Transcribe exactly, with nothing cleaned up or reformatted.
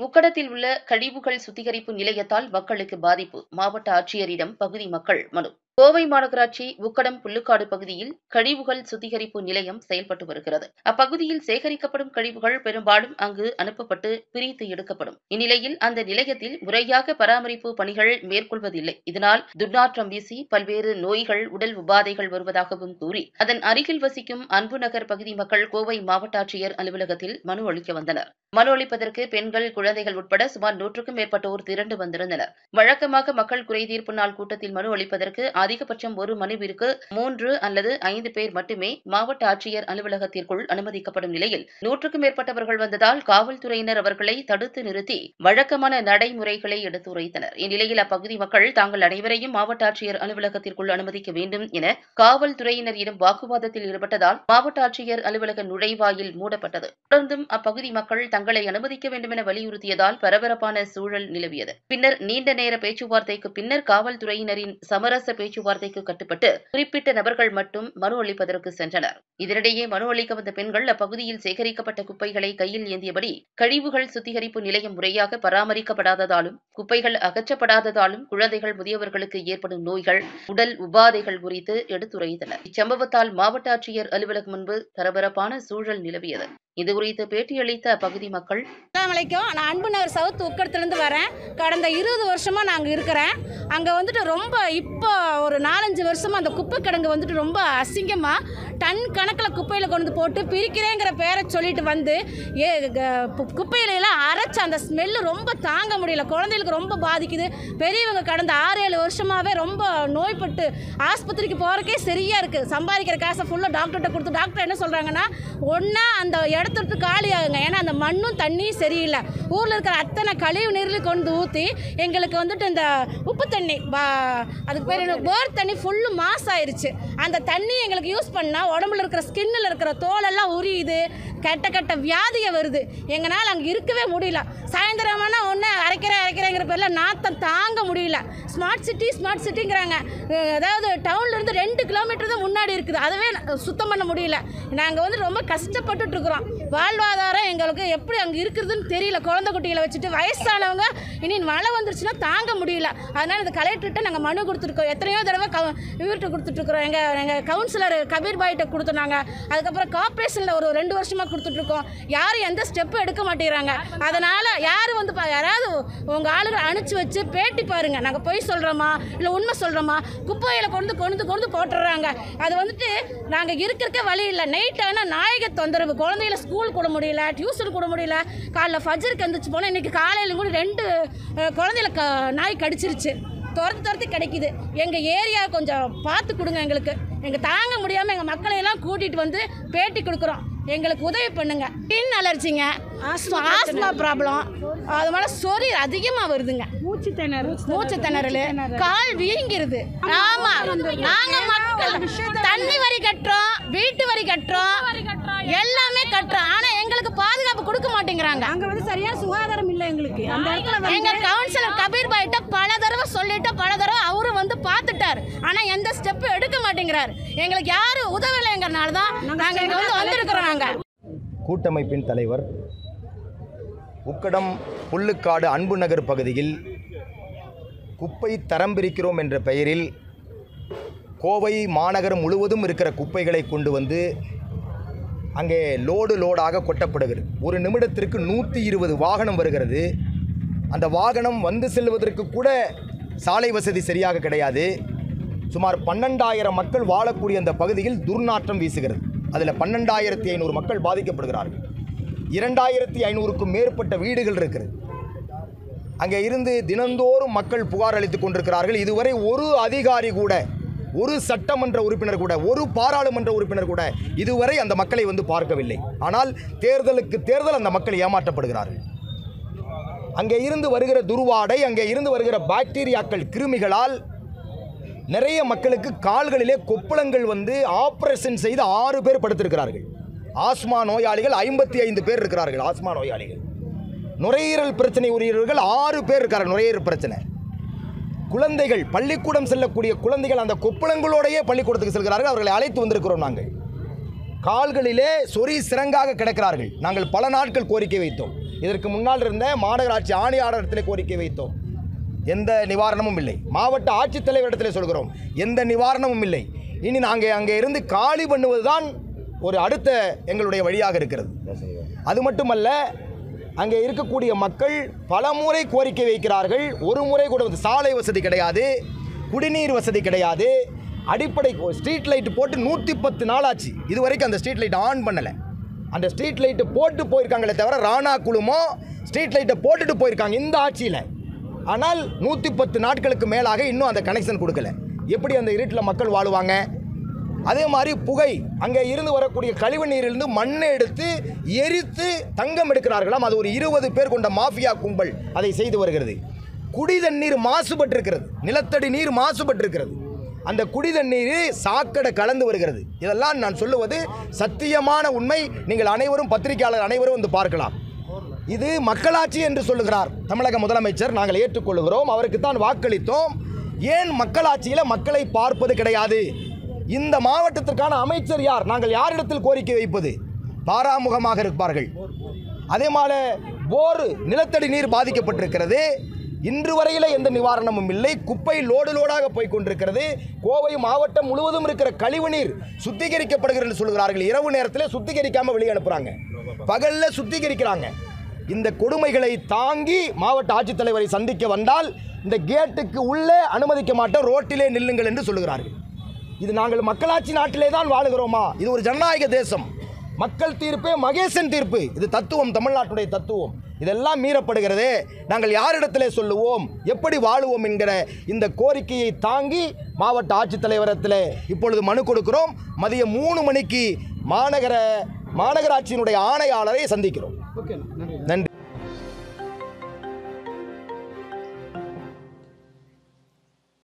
உக்கடத்தில் உள்ள கழிவுகள் சுத்திகரிப்பு நிலையத்தால் மக்களுக்கு பாதிப்பு. மாவட்ட ஆட்சியரிடம் பகுதி மக்கள் மனு. கோவை மாநகராட்சி உக்கடம் புல்லுக்காடு பகுதியில் கழிவுகள் சுத்திகரிப்பு நிலையம் செயல்பட்டு வருகிறது. அப்பகுதியில் சேகரிக்கப்படும் கழிவுகள் பெரும்பாலும் அங்கு அனுப்பப்பட்டு பிரித்து எடுக்கப்படும். இந்நிலையில் அந்த நிலையத்தில் முறையாக பராமரிப்பு பணிகள் மேற்கொள்வதில்லை. இதனால் துர்நாற்றம் வீசி பல்வேறு நோய்கள், உடல் உபாதைகள் வருவதாகவும் கூறி அதன் அருகில் வசிக்கும் அன்பு நகர் பகுதி மக்கள் கோவை மாவட்ட ஆட்சியர் அலுவலகத்தில் மனு அளிக்க வந்தனர். மனு அளிப்பதற்கு பெண்கள், குழந்தைகள் உட்பட சுமார் நூற்றுக்கும் மேற்பட்டோர் திரண்டு வந்திருந்தனர். வழக்கமாக மக்கள் குறைதீர்ப்பு நாள் கூட்டத்தில் மனு அளிப்பதற்கு அதிகபட்சம் ஒரு மனுவிற்கு மூன்று அல்லது ஐந்து பேர் மட்டுமே மாவட்ட ஆட்சியர் அலுவலகத்திற்குள் அனுமதிக்கப்படும் நிலையில் நூற்றுக்கும் மேற்பட்டவர்கள் வந்ததால் காவல்துறையினர் அவர்களை தடுத்து நிறுத்தி வழக்கமான நடைமுறைகளை எடுத்துரைத்தனர். இந்நிலையில் அப்பகுதி மக்கள் தாங்கள் அனைவரையும் மாவட்ட ஆட்சியர் அலுவலகத்திற்குள் அனுமதிக்க வேண்டும் என காவல்துறையினரிடம் வாக்குவாதத்தில் ஈடுபட்டதால் மாவட்ட ஆட்சியர் அலுவலக நுழைவாயில் மூடப்பட்டது. தொடர்ந்தும் அப்பகுதி மக்கள் தங்களை அனுமதிக்க வேண்டும் என வலியுறுத்தியதால் பரபரப்பான சூழல் நிலவியது. பின்னர் நீண்ட நேர பேச்சுவார்த்தைக்கு பின்னர் காவல்துறையினரின் சமரச பேச்சுவார்த்தைக்கு கட்டுப்பட்டு குறிப்பிட்ட நபர்கள் மட்டும் மனு அளிப்பதற்கு சென்றனர். இதனிடையே மனு அளிக்க வந்த பெண்கள் அப்பகுதியில் சேகரிக்கப்பட்ட குப்பைகளை கையில் ஏந்தியபடி கழிவுகள் சுத்திகரிப்பு நிலையம் முறையாக பராமரிக்கப்படாததாலும் குப்பைகள் அகற்றப்படாததாலும் குழந்தைகள், முதியவர்களுக்கு ஏற்படும் நோய்கள், உடல் உபாதைகள் குறித்து எடுத்துரைத்தனர். இச்சம்பவத்தால் மாவட்ட ஆட்சியர் அலுவலகம் முன்பு பரபரப்பான சூழல் நிலவியது. இதுகுறித்து பேட்டியளித்த அப்பகுதி மக்கள், அஸ்ஸலாமு நான் அன்பு நகர் சவுத் உக்கடத்துலேருந்து வரேன். கடந்த இருபது வருஷமாக நாங்கள் இருக்கிறேன். அங்கே வந்துட்டு ரொம்ப இப்போ ஒரு நாலஞ்சு வருஷமாக அந்த குப்பை கிடங்கு வந்துட்டு ரொம்ப அசிங்கமாக டன் கணக்கில் குப்பையில் கொண்டு போட்டு பிரிக்கிறேங்கிற பேரை சொல்லிட்டு வந்து ஏ குப்பையிலெல்லாம் அரைச்சி அந்த ஸ்மெல்லு ரொம்ப தாங்க முடியல. குழந்தைகளுக்கு ரொம்ப பாதிக்குது. பெரியவங்க கடந்த ஆறு ஏழு வருஷமாகவே ரொம்ப நோய்பட்டு ஆஸ்பத்திரிக்கு போகிறக்கே சரியாக இருக்குது. சம்பாதிக்கிற காசை ஃபுல்லாக டாக்டர்கிட்ட கொடுத்து டாக்டர் என்ன சொல்கிறாங்கன்னா, ஒன்றா அந்த இடத்த விட்டு காலி ஆகுங்க. ஏன்னா அந்த மண்ணும் தண்ணியும் சரியில்லை. ஊரில் இருக்கிற அத்தனை கழிவு நீரில் கொண்டு ஊற்றி எங்களுக்கு வந்துட்டு இந்த உப்பு தண்ணி அதுக்கு பேர் போர் தண்ணி ஃபுல்லு மாஸ் ஆயிடுச்சு. அந்த தண்ணி எங்களுக்கு யூஸ் பண்ணால் உடம்புல இருக்கிற ஸ்கின்னில் இருக்கிற தோலெல்லாம் உரியுது. கெட்ட கெட்ட வியாதியை வருது. எங்களால் அங்கே இருக்கவே முடியல. சாயந்தரமான ஒன்று அரைக்கிற அரைக்கிறேங்கிற பேரில் நாத்தம் தாங்க முடியல. ஸ்மார்ட் சிட்டி ஸ்மார்ட் சிட்டிங்கிறாங்க. அதாவது டவுன்லேருந்து ரெண்டு கிலோமீட்டர் தான் முன்னாடி இருக்குது. அதுவே சுத்தம் பண்ண முடியல. நாங்கள் வந்து ரொம்ப கஷ்டப்பட்டுட்டு இருக்கிறோம். வாழ்வாதாரம் எங்களுக்கு எப்படி அங்கே இருக்கிறதுன்னு தெரியல. குழந்தை குட்டிகளை வச்சுட்டு வயசானவங்க இனி மழை வந்துருச்சுன்னா தாங்க முடியல. அதனால் இந்த கலெக்டர்கிட்ட நாங்கள் மனு கொடுத்துருக்கோம். எத்தனையோ தடவை க இவர்கிட்ட கொடுத்துட்ருக்குறோம். எங்கள் எங்கள் கவுன்சிலர் கபீர் பாய்கிட்ட கொடுத்துனாங்க. அதுக்கப்புறம் கார்பரேஷனில் ஒரு ரெண்டு வருஷமாக கொடுத்துட்ருக்கோம். யாரும் எந்த ஸ்டெப்பும் எடுக்க மாட்டேங்கிறாங்க. அதனால் யார் வந்து யாராவது உங்கள் ஆளுகளை அனுப்பிச்சி வச்சு பேட்டி பாருங்கள். நாங்கள் பொய் சொல்கிறோமா இல்லை உண்மை சொல்கிறோமா? குப்பையில் கொண்டு கொண்டு கொண்டு போட்டுடுறாங்க. அது வந்துட்டு நாங்கள் இருக்கிறக்கே வழி இல்லை. நைட் ஆனால் நாயக தொந்தரவு. குழந்தைகளை ஸ்கூல் கூட முடியல, டியூஷன் கூட முடியல. காலைல ஃபஜருக்கு எந்திரிச்சு போனால் இன்றைக்கி காலையில் கூட ரெண்டு குழந்தைகளை க நாய் கடிச்சிருச்சு. துரத்து துரத்தி கிடைக்குது. எங்கள் ஏரியா கொஞ்சம் பார்த்து கொடுங்க. எங்களுக்கு எங்கள் தாங்க முடியாமல் எங்கள் மக்களையெல்லாம் கூட்டிகிட்டு வந்து பேட்டி கொடுக்குறோம். எங்களுக்கு உதவி பண்ணுங்க. ஸ்கின் அலர்ஜிங்க, ஆஸ்மா ப்ராப்ளம், அது மாதிரி சொறி அதிகமாக வருதுங்க. மூச்சு திணறல் மூச்சு திணறல் கால் வீங்கிருது. ஆமாம், நாங்கள் மக்கள் தண்ணி வரி கட்டுறோம், வீட்டு வரி கட்டுறோம், எல்லாமே கட்டுறோம். ஆனால் எங்களுக்கு பாதுகாப்பு கொடுக்க மாட்டேங்கிறாங்க. அங்கே வந்து சரியான சுகாதாரம் இல்லை எங்களுக்கு. அந்த இடத்துல எங்கள் கவுன்சிலர் கபீர் பாய்கிட்ட பல தடவை சொல்லிட்டு பல தடவை அவரும் வந்து பார்த்துட்டார். ஆனால் எந்த ஸ்டெப்பும் எடுக்க மாட்டேங்கிறார். எங்களுக்கு யாரும் உதவிலைங்கிறனால தான் நாங்கள் இங்கே வந்து வந்திருக்கிறோம். நாங்கள் கூட்டமைப்பின் தலைவர் உக்கடம் புல்லுக்காடு அன்பு நகர் பகுதியில் குப்பை தரம் பிரிக்கிறோம் என்ற பெயரில் கோவை மாநகரம் முழுவதும் இருக்கிற குப்பைகளை கொண்டு வந்து அங்கே லோடு லோடாக கொட்டப்படுகிறது. ஒரு நிமிடத்திற்கு நூற்றி இருபது வாகனம் வருகிறது. அந்த வாகனம் வந்து செல்வதற்கு கூட சாலை வசதி சரியாக கிடையாது. சுமார் பன்னெண்டாயிரம் மக்கள் வாழக்கூடிய அந்த பகுதியில் துர்நாற்றம் வீசுகிறது. அதில் பன்னெண்டாயிரத்தி ஐநூறு மக்கள் பாதிக்கப்படுகிறார்கள். இரண்டாயிரத்தி ஐநூறுக்கும் மேற்பட்ட வீடுகள் இருக்கிறது. அங்கே இருந்து தினந்தோறும் மக்கள் புகார் அளித்துக் கொண்டிருக்கிறார்கள். இதுவரை ஒரு அதிகாரி கூட, ஒரு சட்டமன்ற உறுப்பினர் கூட, ஒரு பாராளுமன்ற உறுப்பினர் கூட இதுவரை அந்த மக்களை வந்து பார்க்கவில்லை. ஆனால் தேர்தலுக்கு தேர்தல் அந்த மக்கள் ஏமாற்றப்படுகிறார்கள். அங்கே இருந்து வருகிற துர்வாடை, அங்கே இருந்து வருகிற பாக்டீரியாக்கள், கிருமிகளால் நிறைய மக்களுக்கு கால்களிலே கொப்பளங்கள் வந்து ஆபரேஷன் செய்து ஆறு பேர் படுத்திருக்கிறார்கள். ஆஸ்மா நோயாளிகள் ஐம்பத்தி ஐந்து பேர் இருக்கிறார்கள். ஆஸ்மா நோயாளிகள், நுரையீரல் பிரச்சனை உரியவர்கள் ஆறு பேர் இருக்கிறார்கள். நுரையீரல் பிரச்சனை, குழந்தைகள், பள்ளிக்கூடம் செல்லக்கூடிய குழந்தைகள் அந்த கொப்பளங்களோடையே பள்ளிக்கூடத்துக்கு செல்கிறார்கள். அவர்களை அழைத்து வந்திருக்கிறோம் நாங்கள். கால்களிலே சொறி சிறங்காக கிடக்கிறார்கள். நாங்கள் பல நாட்கள் கோரிக்கை வைத்தோம். இதற்கு முன்னால் இருந்த மாநகராட்சி ஆணையாளரிடத்தில் கோரிக்கை வைத்தோம். எந்த நிவாரணமும் இல்லை. மாவட்ட ஆட்சித்தலைவரிடத்தில் சொல்கிறோம், எந்த நிவாரணமும் இல்லை. இனி நாங்கள் அங்கே இருந்து காலி பண்ணுவது தான் ஒரு அடுத்த எங்களுடைய வழியாக இருக்கிறது. அது மட்டுமல்ல, அங்கே இருக்கக்கூடிய மக்கள் பல முறை கோரிக்கை வைக்கிறார்கள். ஒரு முறை கூட சாலை வசதி கிடையாது, குடிநீர் வசதி கிடையாது, அடிப்படை ஸ்ட்ரீட் லைட்டு போட்டு நூற்றி பத்து நாள் ஆச்சு. இது வரைக்கும் அந்த ஸ்ட்ரீட் லைட் ஆன் பண்ணலை. அந்த ஸ்ட்ரீட் லைட்டு போட்டு போயிருக்காங்களே தவிர ராணா குழுமோ ஸ்ட்ரீட் லைட்டை போட்டுட்டு போயிருக்காங்க இந்த ஆட்சியில். ஆனால் நூற்றி பத்து நாட்களுக்கு மேலாக இன்னும் அந்த கனெக்ஷன் கொடுக்கல. எப்படி அந்த இருட்டில் மக்கள் வாழுவாங்க? அதே மாதிரி புகை, அங்கே இருந்து வரக்கூடிய கழிவு நீரிலிருந்து மண்ணை எடுத்து எரித்து தங்கம் எடுக்கிறார்களாம். அது ஒரு இருபது பேர் கொண்ட மாஃபியா கும்பல் அதை செய்து வருகிறது. குடி தண்ணீர் மாசுபட்டிருக்கிறது, நிலத்தடி நீர் மாசுபட்டிருக்கிறது. அந்த குடி தண்ணீர் சாக்கடை கலந்து வருகிறது. இதெல்லாம் நான் சொல்லுவது சத்தியமான உண்மை. நீங்கள் அனைவரும் பத்திரிகையாளர் அனைவரும் வந்து பார்க்கலாம். இது மக்களாட்சி என்று சொல்லுகிறார் தமிழக முதலமைச்சர். நாங்கள் ஏற்றுக்கொள்கிறோம், அவருக்கு தான் வாக்களித்தோம். ஏன் மக்களாட்சியில் மக்களை பார்ப்பது கிடையாது? இந்த மாவட்டத்திற்கான அமைச்சர் யார்? நாங்கள் யாரிடத்தில் கோரிக்கை வைப்பது? பாராமுகமாக இருப்பார்கள். அதே மாதிரி போர் நிலத்தடி நீர் பாதிக்கப்பட்டிருக்கிறது. இன்று வரையில் எந்த நிவாரணமும் இல்லை. குப்பை லோடு லோடாக போய் கொண்டிருக்கிறது. கோவை மாவட்டம் முழுவதும் இருக்கிற கழிவுநீர் சுத்திகரிக்கப்படுகிறது என்று சொல்கிறார்கள். இரவு நேரத்தில் சுத்திகரிக்காமல் வெளியே அனுப்புகிறாங்க, பகலில் சுத்திகரிக்கிறாங்க. இந்த கொடுமைகளை தாங்கி மாவட்ட ஆட்சித்தலைவரை சந்திக்க வந்தால் இந்த கேட்டுக்கு உள்ளே அனுமதிக்க மாட்டோம், ரோட்டிலே நில்லுங்கள் என்று சொல்லுகிறார்கள். இது நாங்கள் மக்களாட்சி நாட்டிலே தான் வாழுகிறோமா? இது ஒரு ஜனநாயக தேசம். மக்கள் தீர்ப்பே மகேசன் தீர்ப்பு. இது தத்துவம், தமிழ்நாட்டுடைய தத்துவம். இதெல்லாம் மீறப்படுகிறது. நாங்கள் யாரிடத்திலே சொல்லுவோம், எப்படி வாழுவோம் என்கிற இந்த கோரிக்கையை தாங்கி மாவட்ட ஆட்சித்தலைவரத்தில் இப்பொழுது மனு கொடுக்கிறோம். மதியம் மூணு மணிக்கு மாநகர மாநகராட்சியினுடைய ஆணையாளரை சந்திக்கிறோம். நன்றி.